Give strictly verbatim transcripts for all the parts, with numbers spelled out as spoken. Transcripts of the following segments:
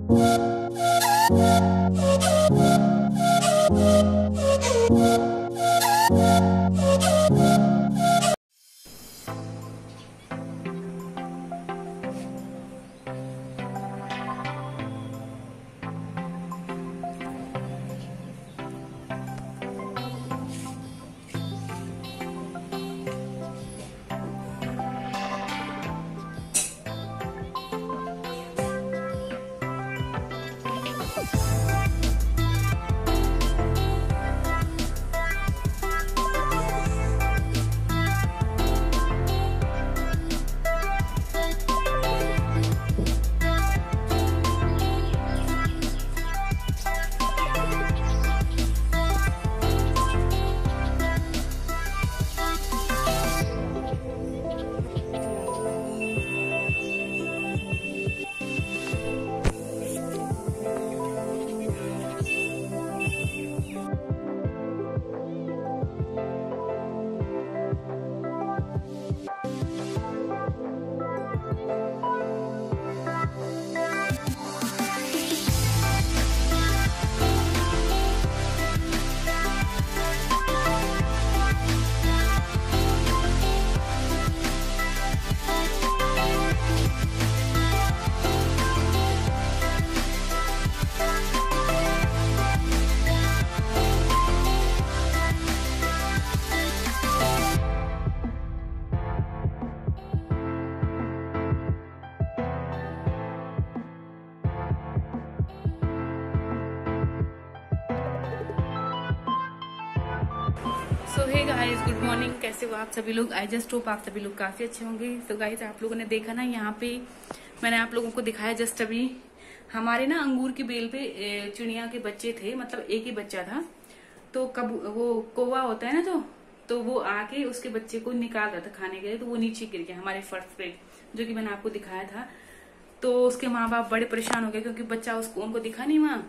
सो hey guys, good morning. कैसे हो आप सभी लोग? आई जस्ट होप आप सभी लोग काफी अच्छे होंगे। तो गाइस, आप लोगों ने देखा ना, यहाँ पे मैंने आप लोगों को दिखाया जस्ट अभी हमारे ना अंगूर की बेल पे चिड़िया के बच्चे थे, मतलब एक ही बच्चा था। तो कब वो कौवा होता है ना, जो तो वो आके उसके बच्चे को निकाल रहा था खाने के लिए, तो वो नीचे गिर गया हमारे फर्श पे, जो कि मैंने आपको दिखाया था। तो उसके माँ बाप बड़े परेशान हो गए क्योंकि बच्चा उसको उनको दिखा नहीं वहां।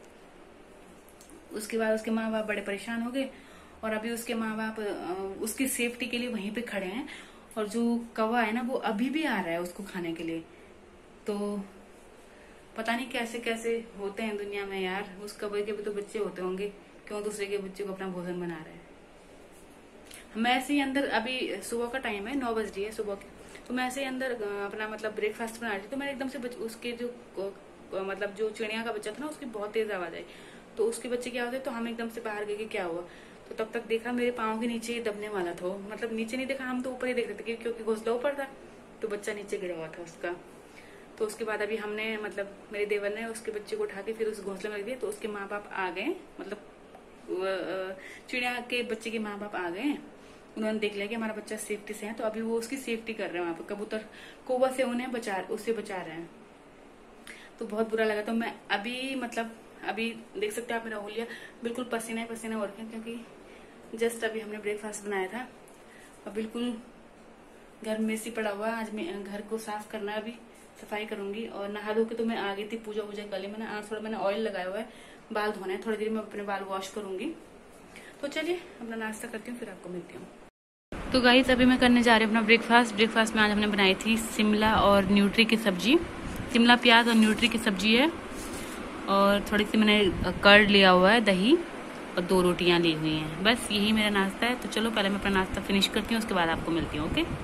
उसके बाद उसके माँ बाप बड़े परेशान हो गए और अभी उसके माँ बाप उसकी सेफ्टी के लिए वहीं पे खड़े हैं। और जो कौवा है ना, वो अभी भी आ रहा है उसको खाने के लिए। तो पता नहीं कैसे कैसे होते हैं दुनिया में यार। उस कौवे के भी तो बच्चे होते होंगे, क्यों दूसरे के बच्चे को अपना भोजन बना रहे हैं। मैं ऐसे ही अंदर, अभी सुबह का टाइम है, नौ बज रही है सुबह की, तो मैं ऐसे ही अंदर अपना मतलब ब्रेकफास्ट बना रही थी। तो मैंने एकदम से उसके जो मतलब जो चिड़िया का बच्चा था ना, उसकी बहुत तेज आवाज आई। तो उसके बच्चे क्या होते, तो हम एकदम से बाहर गए कि क्या हुआ। तो तब तक देखा मेरे पाँव के नीचे ही दबने वाला था। मतलब नीचे नहीं देखा, हम तो ऊपर ही देख रहे थे क्योंकि घोंसला ऊपर था, तो बच्चा नीचे गिरा हुआ था उसका। तो उसके बाद अभी हमने मतलब मेरे देवर ने उसके बच्चे को उठा के फिर उस घोंसले में रख दिया। तो उसके माँ बाप आ गए, मतलब चिड़िया के बच्चे के माँ बाप आ गए। उन्होंने देख लिया कि हमारा बच्चा सेफ्टी से है, तो अभी वो उसकी सेफ्टी कर रहे हैं वहां पर। कबूतर कौवा से उन्हें बचा उससे बचा रहे हैं। तो बहुत बुरा लगा। तो मैं अभी मतलब अभी देख सकते हैं आप, मेरा हुलिया बिल्कुल पसीना पसीना हो रखे हैं, क्योंकि जस्ट अभी हमने ब्रेकफास्ट बनाया था और बिल्कुल घर में सी पड़ा हुआ। आज मैं घर को साफ करना, अभी सफाई करूंगी। और नहा धो के तो मैं आ गई थी, पूजा वूजा कर ली मैंने। आज थोड़ा मैंने ऑयल लगाया हुआ है, बाल धोने हैं, थोड़ी देर में अपने बाल वॉश करूंगी। तो चलिए अपना नाश्ता करती हूँ, फिर आपको मिलती हूँ। तो गाइस, अभी मैं करने जा रही हूँ अपना ब्रेकफास्ट। ब्रेकफास्ट में आज हमने बनाई थी शिमला और न्यूट्री की सब्जी, शिमला प्याज और न्यूट्री की सब्जी है। और थोड़ी सी मैंने कर्ड लिया हुआ है, दही, और दो रोटियां ली हुई हैं। बस यही मेरा नाश्ता है। तो चलो पहले मैं अपना नाश्ता फिनिश करती हूँ, उसके बाद आपको मिलती हूँ। ओके।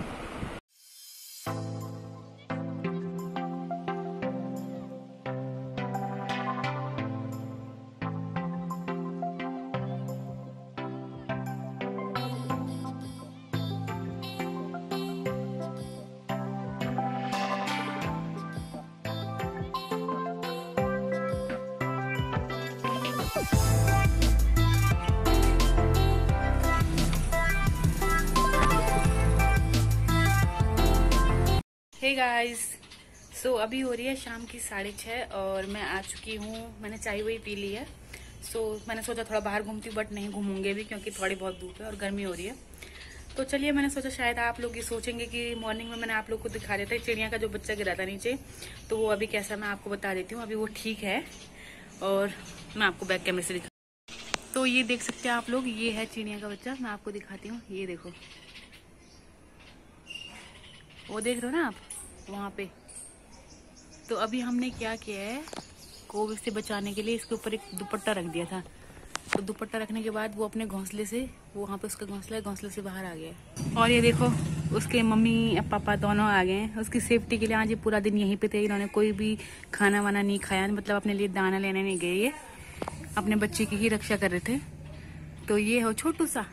हे गाइस, सो अभी हो रही है शाम की साढ़े छः और मैं आ चुकी हूँ। मैंने चाय वही पी ली है। सो so, मैंने सोचा थोड़ा बाहर घूमती हूँ, बट नहीं घूमूंगी भी क्योंकि थोड़ी बहुत धूप है और गर्मी हो रही है। तो चलिए, मैंने सोचा शायद आप लोग ये सोचेंगे कि मॉर्निंग में मैंने आप लोग को दिखा देता है चिड़िया का जो बच्चा गिरा था नीचे, तो वो अभी कैसा मैं आपको बता देती हूँ। अभी वो ठीक है और मैं आपको बैक कैमरे से दिखा। तो ये देख सकते हैं आप लोग, ये है चिड़िया का बच्चा। मैं आपको दिखाती हूँ, ये देखो, वो देख रहे हो ना आप वहाँ पे। तो अभी हमने क्या किया है, कोविड से बचाने के लिए इसके ऊपर एक दुपट्टा रख दिया था। तो दुपट्टा रखने के बाद वो अपने घोंसले से, वो वहाँ पे उसका घोंसला है, घोंसले से बाहर आ गया है। और ये देखो उसके मम्मी और पापा दोनों आ गए हैं उसकी सेफ्टी के लिए। आज ये पूरा दिन यहीं पे थे, इन्होंने कोई भी खाना वाना नहीं खाया, मतलब अपने लिए दाना लेने नहीं गए, ये अपने बच्चे की ही रक्षा कर रहे थे। तो ये हो छोटू सा,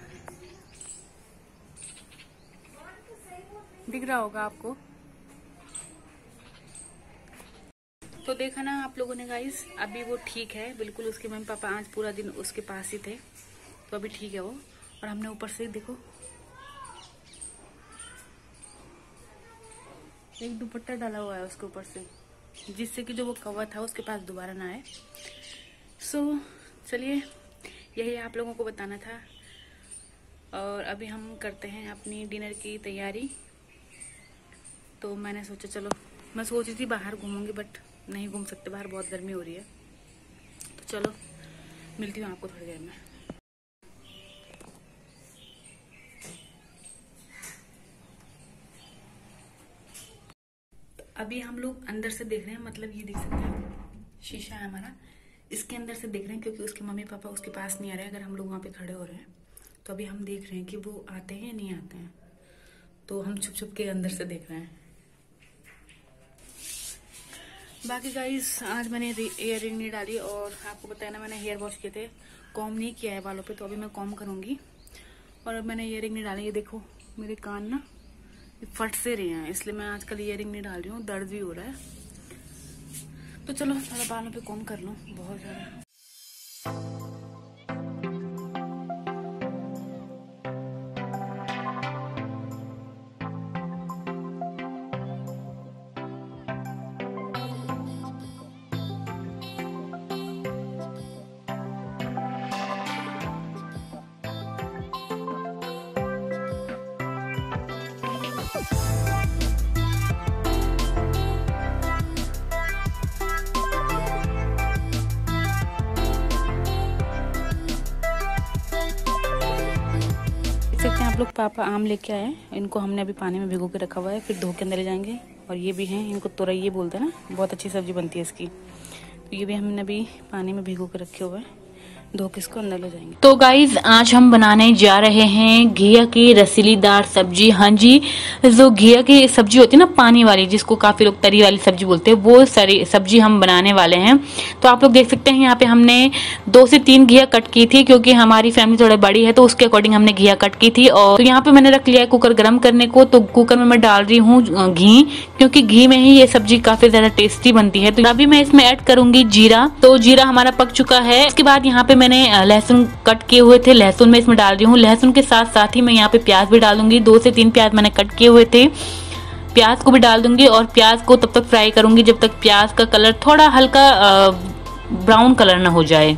दिख रहा होगा आपको। तो देखा ना आप लोगों ने गाइस, अभी वो ठीक है बिल्कुल। उसके मम्मी पापा आज पूरा दिन उसके पास ही थे, तो अभी ठीक है वो। और हमने ऊपर से देखो एक दुपट्टा डाला हुआ है उसके ऊपर से, जिससे कि जो वो कौवा था उसके पास दोबारा ना आए। सो चलिए, यही आप लोगों को बताना था। और अभी हम करते हैं अपनी डिनर की तैयारी। तो मैंने सोचा चलो, मैं सोची थी बाहर घूमूंगी बट नहीं घूम सकते, बाहर बहुत गर्मी हो रही है। तो चलो मिलती हूँ आपको थोड़ी देर में। तो अभी हम लोग अंदर से देख रहे हैं, मतलब ये देख सकते हैं शीशा है हमारा, इसके अंदर से देख रहे हैं क्योंकि उसके मम्मी पापा उसके पास नहीं आ रहे हैं। अगर हम लोग वहाँ पे खड़े हो रहे हैं तो अभी हम देख रहे हैं कि वो आते हैं या नहीं आते हैं। तो हम छुप छुप के अंदर से देख रहे हैं। बाकी गाइस, आज मैंने इयर रिंग नहीं डाली और आपको बताया ना मैंने हेयर वॉश किए थे, कॉम नहीं किया है बालों पे, तो अभी मैं कॉम करूंगी। और अब मैंने इयर रिंग नहीं डाली। ये देखो मेरे कान ना फट से रहे हैं, इसलिए मैं आजकल इयर रिंग नहीं डाल रही हूँ, दर्द भी हो रहा है। तो चलो थोड़ा बालों पे कॉम कर लूँ, बहुत ज्यादा। देख सकते हैं आप लोग, पापा आम लेके आए। इनको हमने अभी पानी में भिगो के रखा हुआ है, फिर धो के अंदर ले जाएंगे। और ये भी हैं, इनको तुरई बोलते हैं ना, बहुत अच्छी सब्जी बनती है इसकी। तो ये भी हमने अभी पानी में भिगो के रखे हुए हैं, धो के इसको अंदर ले जाएंगे। तो गाइज आज हम बनाने जा रहे हैं घिया की रसीलीदार सब्जी। हाँ जी, जो घिया की सब्जी होती है ना पानी वाली, जिसको काफी लोग तरी वाली सब्जी बोलते हैं, वो सारी सब्जी हम बनाने वाले हैं। तो आप लोग देख सकते हैं यहाँ पे हमने दो से तीन घिया कट की थी, क्योंकि हमारी फैमिली थोड़ी बड़ी है तो उसके अकॉर्डिंग हमने घिया कट की थी। और तो यहाँ पे मैंने रख लिया है कुकर गर्म करने को। तो कुकर में मैं डाल रही हूँ घी, क्योंकि घी में ही ये सब्जी काफी ज्यादा टेस्टी बनती है। तो अभी मैं इसमें ऐड करूंगी जीरा। तो जीरा हमारा पक चुका है। इसके बाद यहाँ पे मैंने लहसुन कट किए हुए थे, लहसुन मैं इसमें डाल रही हूँ। लहसुन के साथ साथ ही मैं यहाँ पे प्याज भी डाल दूंगी। दो से तीन प्याज मैंने कट किए हुए थे, प्याज को भी डाल दूंगी। और प्याज को तब तक फ्राई करूंगी जब तक प्याज का कलर थोड़ा हल्का ब्राउन कलर ना हो जाए।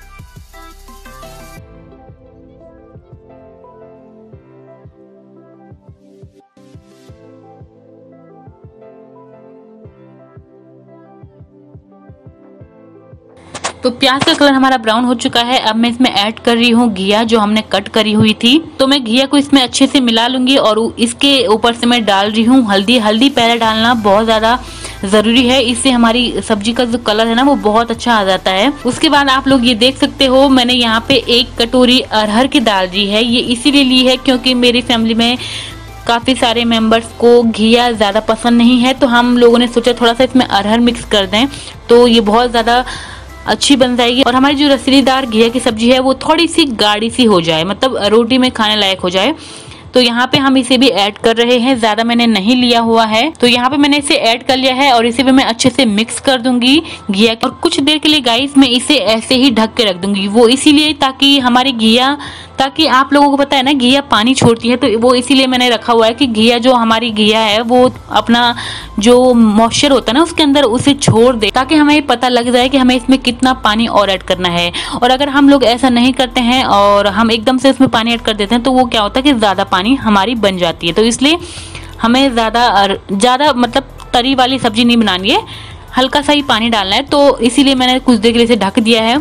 तो प्याज का कलर हमारा ब्राउन हो चुका है। अब मैं इसमें ऐड कर रही हूँ घिया, जो हमने कट करी हुई थी। तो मैं घिया को इसमें अच्छे से मिला लूंगी। और इसके ऊपर से मैं डाल रही हूँ हल्दी। हल्दी पहले डालना बहुत ज्यादा जरूरी है, इससे हमारी सब्जी का जो कलर है ना वो बहुत अच्छा आ जाता है। उसके बाद आप लोग ये देख सकते हो, मैंने यहाँ पे एक कटोरी अरहर की दाल ली है। ये इसीलिए ली है क्योंकि मेरी फैमिली में काफी सारे मेंबर्स को घिया ज्यादा पसंद नहीं है, तो हम लोगों ने सोचा थोड़ा सा इसमें अरहर मिक्स कर दें, तो ये बहुत ज्यादा अच्छी बन जाएगी। और हमारी जो रसीलीदार घिया की सब्जी है वो थोड़ी सी गाढ़ी सी हो जाए, मतलब रोटी में खाने लायक हो जाए। तो यहाँ पे हम इसे भी ऐड कर रहे हैं, ज्यादा मैंने नहीं लिया हुआ है। तो यहाँ पे मैंने इसे ऐड कर लिया है और इसे भी मैं अच्छे से मिक्स कर दूंगी घिया। और कुछ देर के लिए गाइस मैं इसे ऐसे ही ढक के रख दूंगी, वो इसीलिए ताकि हमारी घिया, ताकि आप लोगों को पता है ना घिया पानी छोड़ती है, तो वो इसीलिए मैंने रखा हुआ है कि घिया जो हमारी घिया है वो अपना जो मॉइस्चर होता है ना उसके अंदर उसे छोड़ दे, ताकि हमें पता लग जाए कि हमें इसमें कितना पानी और ऐड करना है। और अगर हम लोग ऐसा नहीं करते हैं और हम एकदम से इसमें पानी ऐड कर देते हैं तो वो क्या होता है कि ज्यादा पानी हमारी बन जाती है। तो इसलिए हमें ज्यादा ज्यादा मतलब तरी वाली सब्जी नहीं बनानी है, हल्का सा ही पानी डालना है। तो इसीलिए मैंने कुछ देर के लिए इसे ढक दिया है।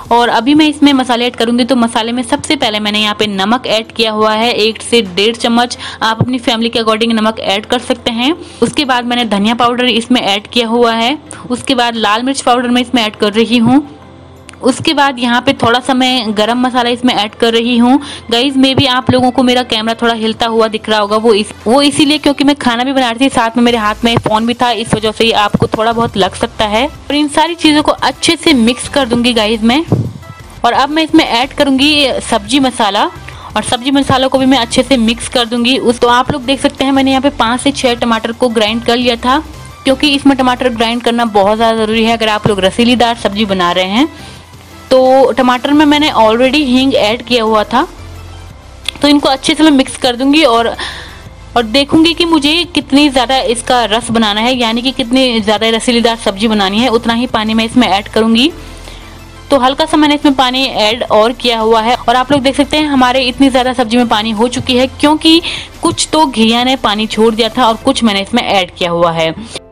और अभी मैं इसमें मसाले ऐड करूंगी। तो मसाले में सबसे पहले मैंने यहाँ पे नमक ऐड किया हुआ है, एक से डेढ़ चम्मच। आप अपनी फैमिली के अकॉर्डिंग नमक ऐड कर सकते हैं। उसके बाद मैंने धनिया पाउडर इसमें ऐड किया हुआ है। उसके बाद लाल मिर्च पाउडर मैं इसमें ऐड कर रही हूँ। उसके बाद यहाँ पे थोड़ा सा मैं गरम मसाला इसमें ऐड कर रही हूँ। गाइज मे भी आप लोगों को मेरा कैमरा थोड़ा हिलता हुआ दिख रहा होगा, वो इस वो इसीलिए क्योंकि मैं खाना भी बना रही थी, साथ में मेरे हाथ में फोन भी था, इस वजह से आपको थोड़ा बहुत लग सकता है। और इन सारी चीजों को अच्छे से मिक्स कर दूंगी गाइज मैं। और अब मैं इसमें ऐड करूंगी सब्जी मसाला, और सब्जी मसालों को भी मैं अच्छे से मिक्स कर दूंगी। उस तो आप लोग देख सकते हैं मैंने यहाँ पे पाँच से छह टमाटर को ग्राइंड कर लिया था, क्योंकि इसमें टमाटर ग्राइंड करना बहुत ज़्यादा ज़रूरी है अगर आप लोग रसीलीदार सब्जी बना रहे हैं। तो टमाटर में मैंने ऑलरेडी हींग ऐड किया हुआ था, तो इनको अच्छे से मैं मिक्स कर दूंगी। और और देखूंगी कि मुझे कितनी ज़्यादा इसका रस बनाना है, यानी कि कितनी ज़्यादा रसीलीदार सब्जी बनानी है, उतना ही पानी मैं इसमें ऐड करूंगी। तो हल्का सा मैंने इसमें पानी ऐड और किया हुआ है। और आप लोग देख सकते हैं हमारे इतनी ज़्यादा सब्जी में पानी हो चुकी है, क्योंकि कुछ तो घिया ने पानी छोड़ दिया था और कुछ मैंने इसमें ऐड किया हुआ है।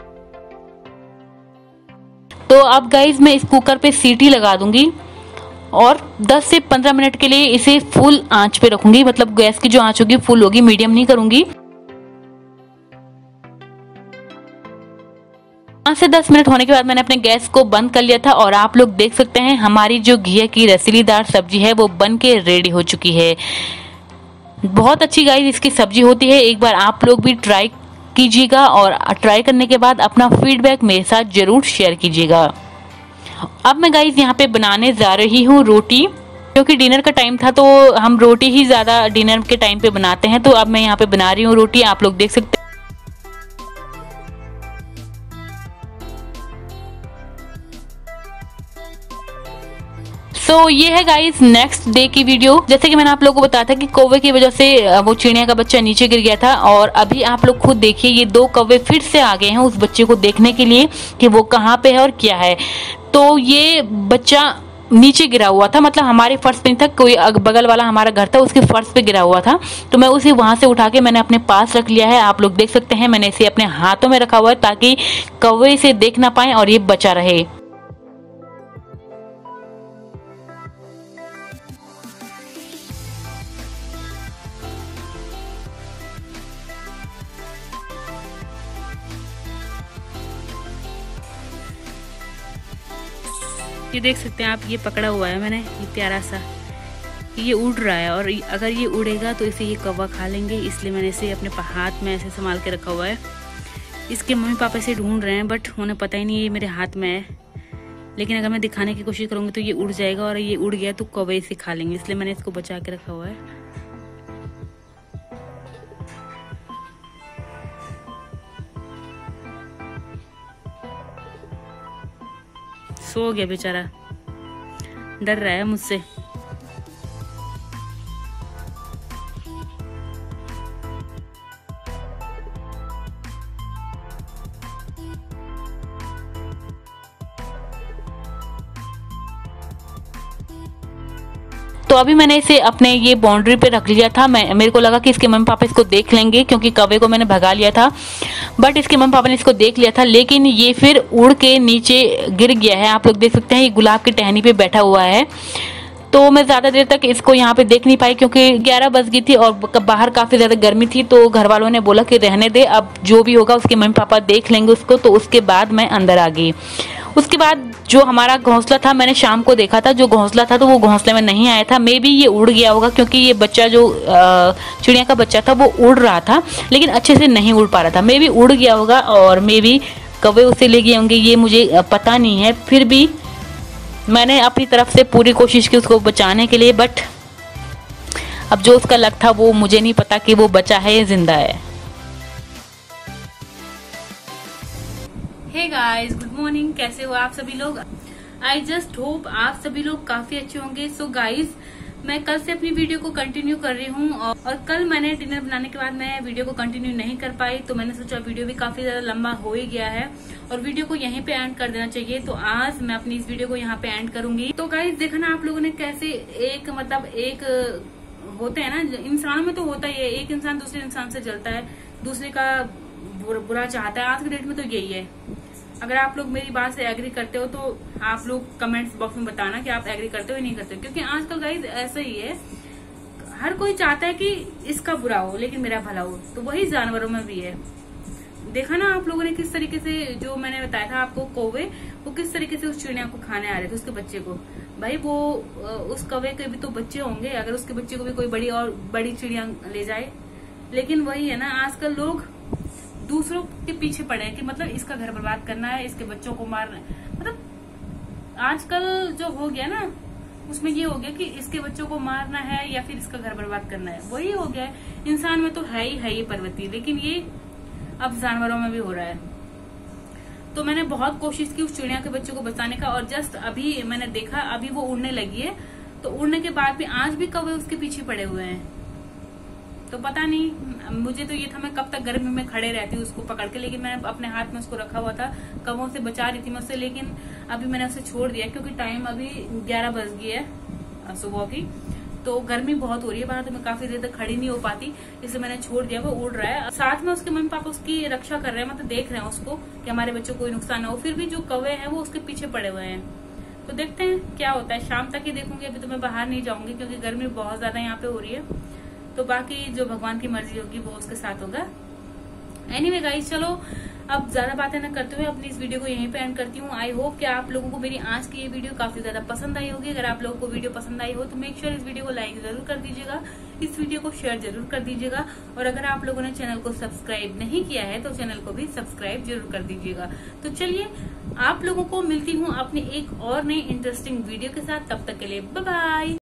तो अब गाइज मैं इस कुकर पे सीटी लगा दूंगी और दस से पंद्रह मिनट के लिए इसे फुल आंच पे रखूंगी, मतलब गैस की जो आंच होगी फुल होगी, मीडियम नहीं करूंगी। पाँच से दस मिनट होने के बाद मैंने अपने गैस को बंद कर लिया था और आप लोग देख सकते हैं हमारी जो घिया की रसीलीदार सब्जी है वो बन के रेडी हो चुकी है। बहुत अच्छी गाइस इसकी सब्जी होती है, एक बार आप लोग भी ट्राई कीजिएगा और ट्राई करने के बाद अपना फीडबैक मेरे साथ जरूर शेयर कीजिएगा। अब मैं गाइस यहाँ पे बनाने जा रही हूँ रोटी, क्योंकि डिनर का टाइम था तो हम रोटी ही ज़्यादा डिनर के टाइम पे बनाते हैं। तो अब मैं यहाँ पे बना रही हूँ रोटी, आप लोग देख सकते हैं। तो so, ये है गाइस नेक्स्ट डे की वीडियो। जैसे कि मैंने आप लोगों को बताया था कि कौवे की वजह से वो चिड़िया का बच्चा नीचे गिर गया था, और अभी आप लोग खुद देखिए ये दो कौवे फिर से आ गए हैं उस बच्चे को देखने के लिए कि वो कहाँ पे है और क्या है। तो ये बच्चा नीचे गिरा हुआ था, मतलब हमारे फर्श पे नहीं था, कोई बगल वाला हमारा घर था उसके फर्श पे गिरा हुआ था। तो मैं उसे वहां से उठा के मैंने अपने पास रख लिया है। आप लोग देख सकते हैं मैंने इसे अपने हाथों में रखा हुआ है ताकि कौवे इसे देख ना पाए और ये बचा रहे। ये देख सकते हैं आप, ये पकड़ा हुआ है मैंने, ये प्यारा सा, ये उड़ रहा है और अगर ये उड़ेगा तो इसे ये कौवा खा लेंगे, इसलिए मैंने इसे अपने हाथ में ऐसे संभाल के रखा हुआ है। इसके मम्मी पापा इसे ढूंढ रहे हैं बट उन्हें पता ही नहीं ये मेरे हाथ में है, लेकिन अगर मैं दिखाने की कोशिश करूंगी तो ये उड़ जाएगा और ये उड़ गया तो कौवे इसे खा लेंगे, इसलिए मैंने इसको बचा के रखा हुआ है। सो गया बेचारा, डर रहा है मुझसे। तो अभी मैंने इसे अपने ये बाउंड्री पे रख लिया था। मैं मेरे को लगा कि इसके मम्मी पापा इसको देख लेंगे, क्योंकि कौवे को मैंने भगा लिया था, बट इसके मम्मी पापा ने इसको देख लिया था, लेकिन ये फिर उड़ के नीचे गिर गया है। आप लोग देख सकते हैं ये गुलाब की टहनी पे बैठा हुआ है। तो मैं ज़्यादा देर तक इसको यहाँ पे देख नहीं पाई, क्योंकि ग्यारह बज गई थी और बाहर काफ़ी ज़्यादा गर्मी थी। तो घर वालों ने बोला कि रहने दे, अब जो भी होगा उसके मम्मी पापा देख लेंगे उसको। तो उसके बाद मैं अंदर आ गई। उसके बाद जो हमारा घोंसला था मैंने शाम को देखा था, जो घोंसला था तो वो घोंसले में नहीं आया था। मे बी ये उड़ गया होगा, क्योंकि ये बच्चा जो चिड़िया का बच्चा था वो उड़ रहा था लेकिन अच्छे से नहीं उड़ पा रहा था। मे बी उड़ गया होगा और मे बी कौवे उसे ले गए होंगे, ये मुझे पता नहीं है। फिर भी मैंने अपनी तरफ से पूरी कोशिश की उसको बचाने के लिए, बट अब जो उसका लक था वो मुझे नहीं पता कि वो बचा है या जिंदा है। हे गाइस, गुड मॉर्निंग, कैसे हो आप सभी लोग? आई जस्ट होप आप सभी लोग काफी अच्छे होंगे। सो गाइस, मैं कल से अपनी वीडियो को कंटिन्यू कर रही हूँ और, और कल मैंने डिनर बनाने के बाद मैं वीडियो को कंटिन्यू नहीं कर पाई, तो मैंने सोचा वीडियो भी काफी ज्यादा लंबा हो ही गया है और वीडियो को यहीं पे एंड कर देना चाहिए। तो आज मैं अपनी इस वीडियो को यहाँ पे एंड करूंगी। तो गाइस देखा ना आप लोगों ने कैसे एक मतलब एक होते हैं ना, इंसानों में तो होता ही है, एक इंसान दूसरे इंसान से जलता है, दूसरे का बुरा चाहता है। आज के डेट में तो यही है, अगर आप लोग मेरी बात से एग्री करते हो तो आप लोग कमेंट्स बॉक्स में बताना कि आप एग्री करते हो या नहीं करते, क्योंकि आजकल गाइस ऐसा ही है, हर कोई चाहता है कि इसका बुरा हो लेकिन मेरा भला हो। तो वही जानवरों में भी है। देखा ना आप लोगों ने किस तरीके से, जो मैंने बताया था आपको कौवे, वो किस तरीके से उस चिड़िया को खाने आ रहे थे, उसके बच्चे को। भाई वो उस कौवे के भी तो बच्चे होंगे, अगर उसके बच्चे को भी कोई बड़ी और बड़ी चिड़िया ले जाए। लेकिन वही है ना, आजकल लोग दूसरों के पीछे पड़े हैं कि मतलब इसका घर बर्बाद करना है, इसके बच्चों को मारना है। मतलब आजकल जो हो गया ना, उसमें ये हो गया कि इसके बच्चों को मारना है या फिर इसका घर बर्बाद करना है, वही हो गया है। इंसान में तो है ही है ये प्रवृत्ति, लेकिन ये अब जानवरों में भी हो रहा है। तो मैंने बहुत कोशिश की उस चिड़िया के बच्चों को बचाने का, और जस्ट अभी मैंने देखा अभी वो उड़ने लगी है, तो उड़ने के बाद भी आज भी कौवे उसके पीछे पड़े हुए हैं। तो पता नहीं, मुझे तो ये था मैं कब तक गर्मी में खड़े रहती हूँ उसको पकड़ के, लेकिन मैंने अपने हाथ में उसको रखा हुआ था, कौवों से बचा रही थी मैं उससे। लेकिन अभी मैंने उसे छोड़ दिया क्योंकि टाइम अभी ग्यारह बज गई है सुबह की, तो गर्मी बहुत हो रही है बाहर, तो मैं काफी देर तक खड़ी नहीं हो पाती, इसलिए मैंने छोड़ दिया। वो उड़ रहा है, साथ में उसके मम्मी पापा उसकी रक्षा कर रहे हैं, मतलब देख रहे हैं उसको कि हमारे बच्चों को कोई नुकसान ना हो। फिर भी जो कौवे हैं वो उसके पीछे पड़े हुए हैं। तो देखते हैं क्या होता है, शाम तक ही देखूंगी। अभी तो मैं बाहर नहीं जाऊंगी क्योंकि गर्मी बहुत ज्यादा यहाँ पे हो रही है। तो बाकी जो भगवान की मर्जी होगी वो उसके साथ होगा। एनीवे गाइस, चलो अब ज्यादा बातें न करते हुए अपनी इस वीडियो को यहीं पे एंड करती हूँ। आई होप कि आप लोगों को मेरी आज की ये वीडियो काफी ज्यादा पसंद आई होगी। अगर आप लोगों को वीडियो पसंद आई हो तो मेक श्योर इस वीडियो को लाइक जरूर कर दीजिएगा, इस वीडियो को शेयर जरूर कर दीजिएगा, और अगर आप लोगों ने चैनल को सब्सक्राइब नहीं किया है तो चैनल को भी सब्सक्राइब जरूर कर दीजिएगा। तो चलिए, आप लोगों को मिलती हूँ अपनी एक और नई इंटरेस्टिंग वीडियो के साथ। तब तक के लिए बाय बाय।